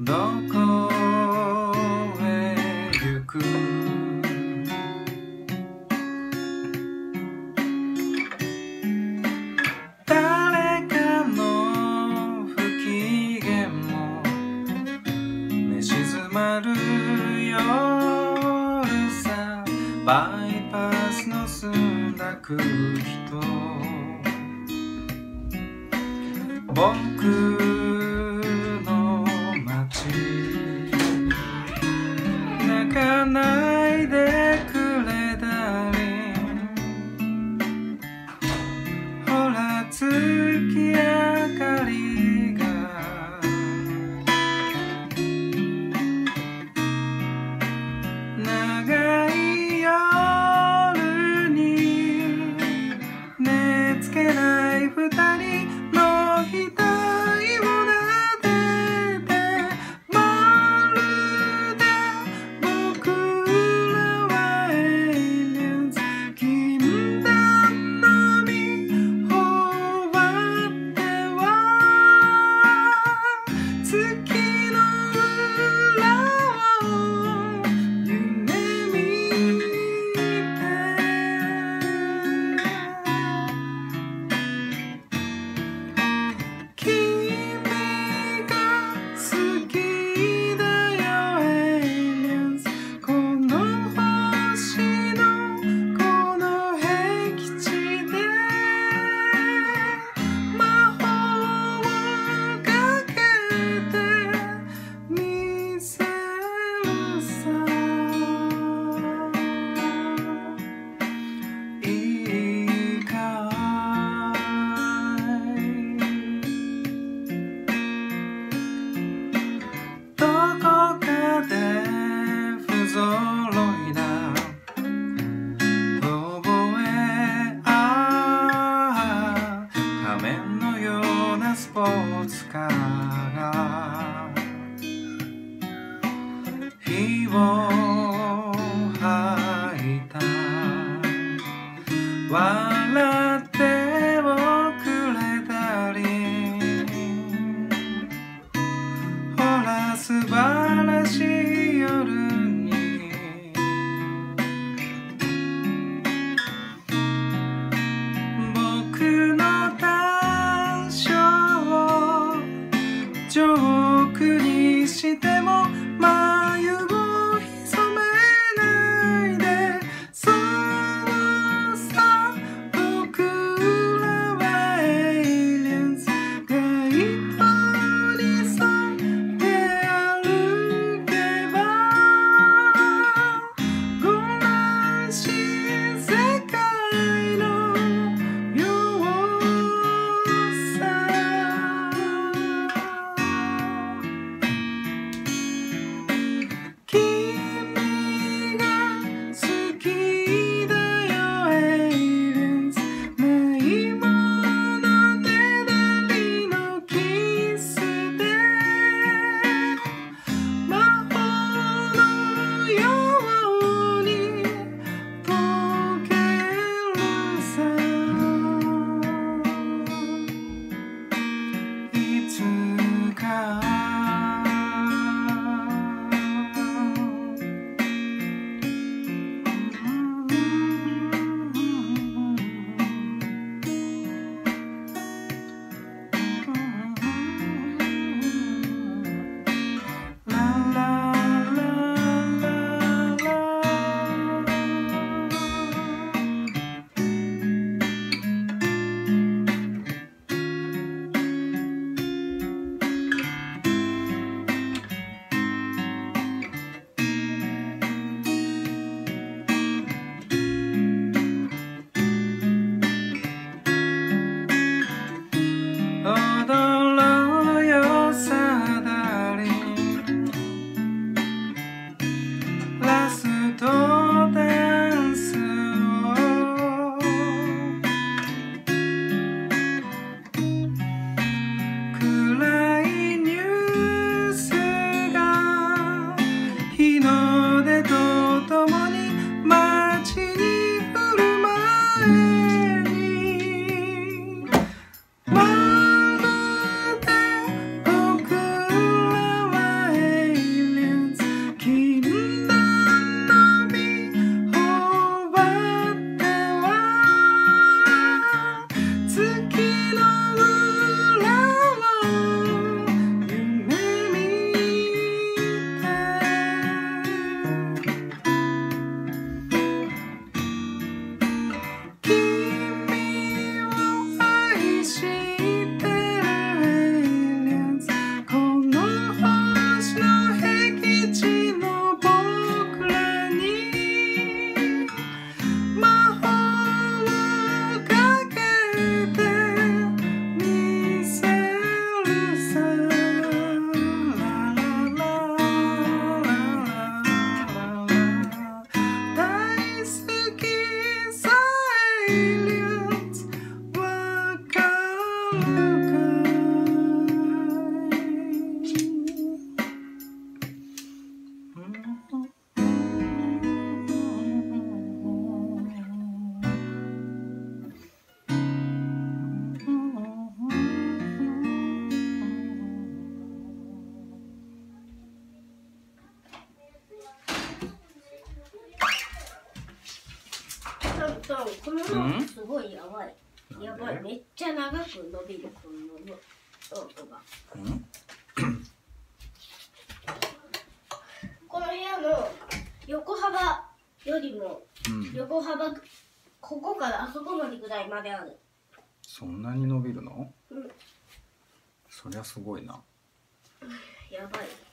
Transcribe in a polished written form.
どこへ行く誰かの不機嫌も寝静まる夜さバイパスの澄んだ空気と僕の街泣かないでくれダーリンほら月明かりが長い夜に寝つけない二人の額を撫でてまるで僕らはエイリアンズ禁断の実を割っては月の裏を夢見て君が好きだよエイリアンズこの星のこの僻地で魔法をかけてみせるさいいかいどこかで不揃いな覚え仮面のようなスポーツカーが火を吐いた笑っておくれダーリンほら素晴らしい夜に僕の短所をジョークにしても眉をひそめないでそうさ僕らはエイリアンズが一歩に沿って歩けばごらしい世界のようさこのノートすごいやばい。やばい、めっちゃ長く伸びるこのノートが。この部屋の横幅よりも、横幅ここからあそこまでぐらいまである。 そんなに伸びるの？そりゃすごいな。 やばい。